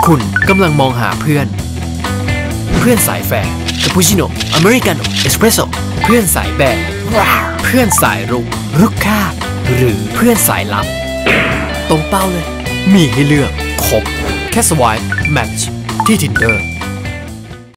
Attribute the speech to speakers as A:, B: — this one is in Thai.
A: คุณกำลังมองหาเพื่อนสายแฟร์คาปูชิโน่อเมริกาโน่เอสเปรสโซ่เพื่อนสายแบร์เพื่อนสายรุกคาดหรือเพื่อนสายลับตรงเป้าเลยมีให้เลือกครบแค่สวายแมทช์ที่ Tinder